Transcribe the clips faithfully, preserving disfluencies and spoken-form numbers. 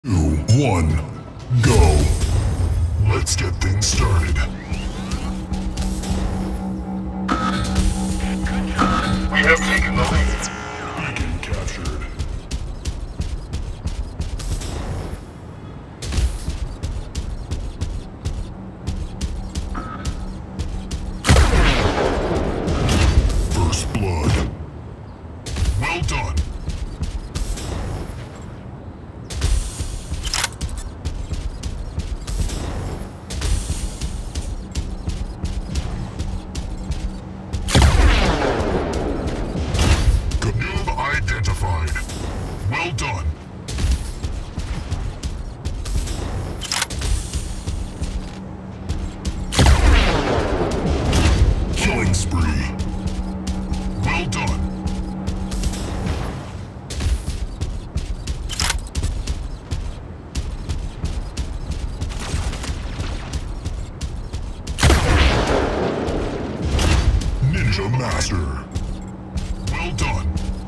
Two, one, go. Let's get things started. We have taken the lead. Beacon captured. First blood. Well done. Identified. Well done. Killing spree. Well done. Ninja Master. Well done.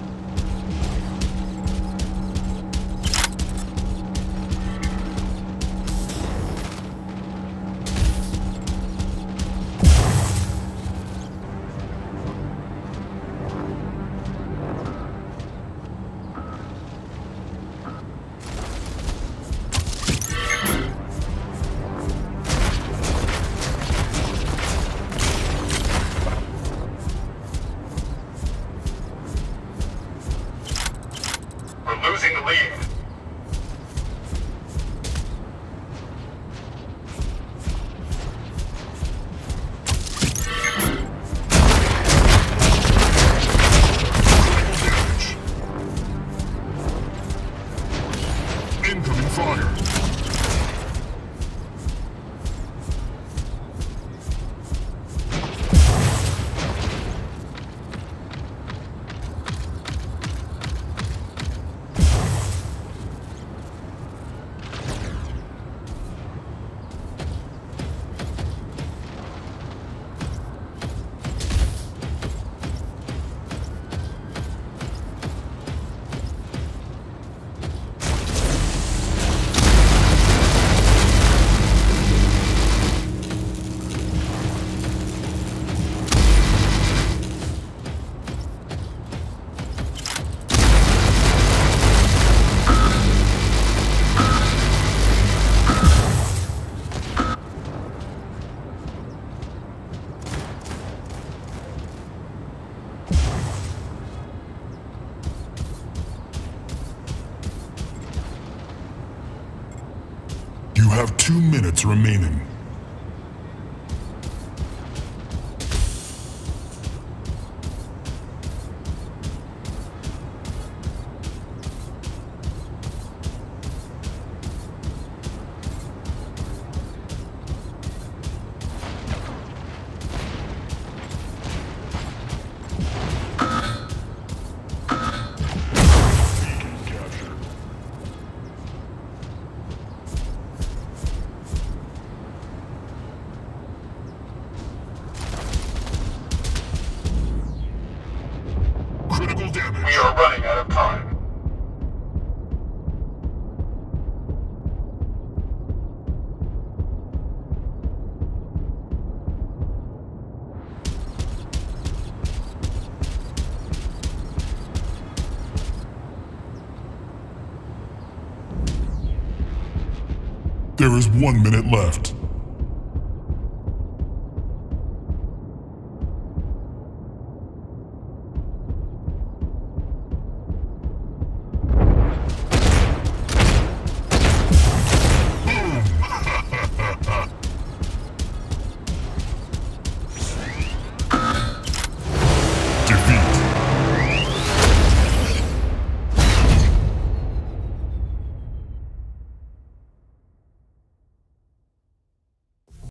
We're losing the lead. Damage. Incoming fire. You have two minutes remaining. Critical damage. We are running out of time. There is one minute left.